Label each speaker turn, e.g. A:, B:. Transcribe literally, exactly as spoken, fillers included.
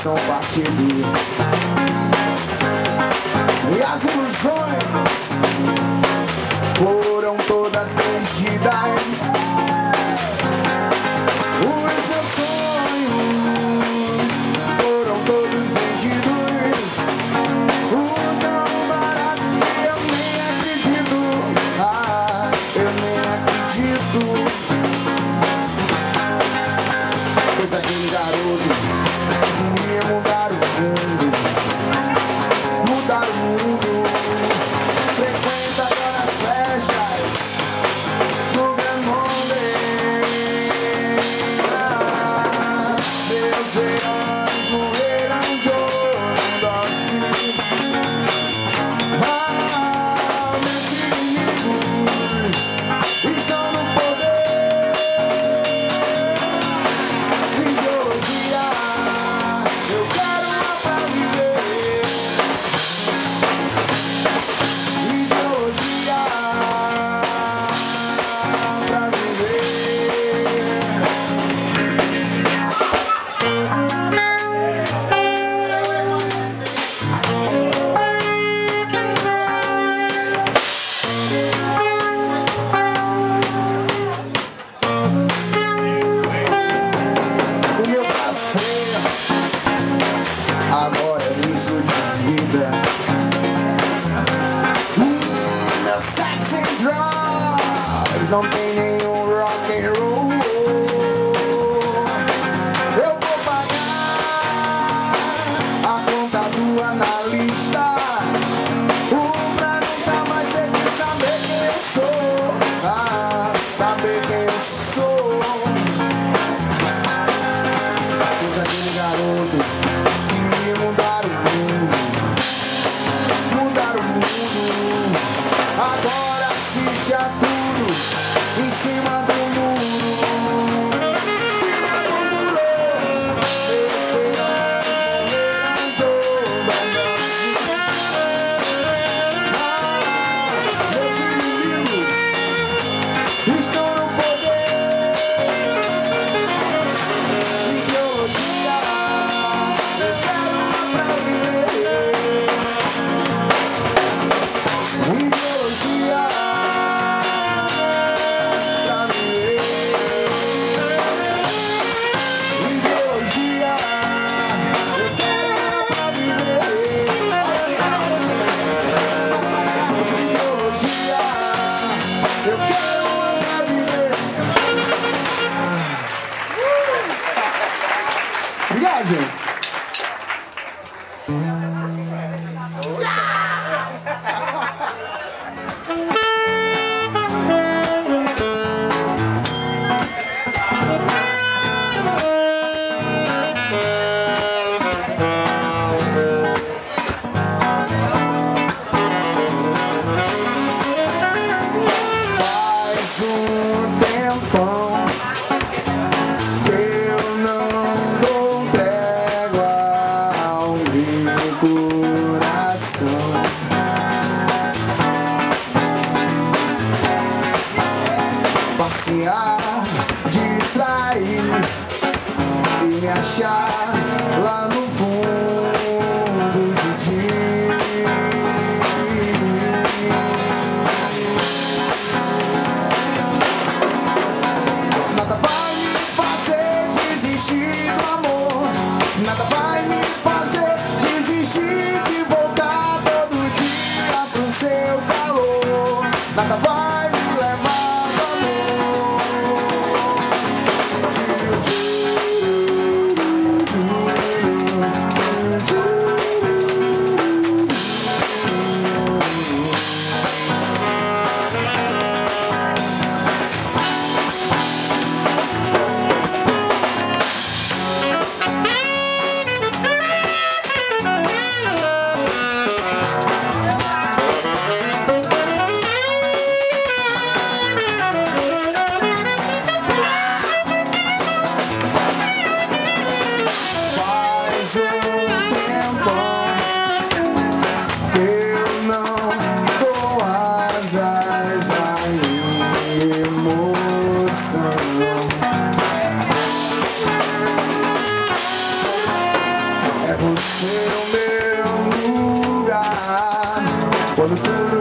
A: coração partido e as ilusões foram todas perdidas. Os meus sonhos foram todos vendidos. O tão barato que eu nem acredito. Ah, eu nem acredito. Pois aquele garoto queria mudar o mundo, mudar o mundo. Frequenta agora as festas do Grand Monde. Meus heróis morreram de overdose. Ah, meus inimigos estão no poder. Ideologia, eu quero uma pra viver. Ideologia pra viver. O meu prazer agora é isso de vida. Hum, meu sex and drugs não tem nenhum rock and roll. Eu vou pagar a conta do analista. O pra nunca mais ser de saber quem eu sou. Ah, saber quem eu sou. Pois aquele garoto queria mudar o mundo, mudar o mundo. Agora assiste a tudo em cima do muro, em cima do muro. Meus heróis morreram de overdose. Ah, meus inimigos estão no poder. Ideologia, eu quero uma pra viver. Ideologia pra viver. Ideologia, eu quero uma pra viver. Ideologia, eu quero uma pra viver. Obrigado, gente. Faz um tempão que eu não dou trégua ao meu coração. Passear, distrair e me achar lá no fundo de ti. Nada vai me fazer desistir do amor. Nada vai me fazer desistir de você o meu lugar. Quando tudo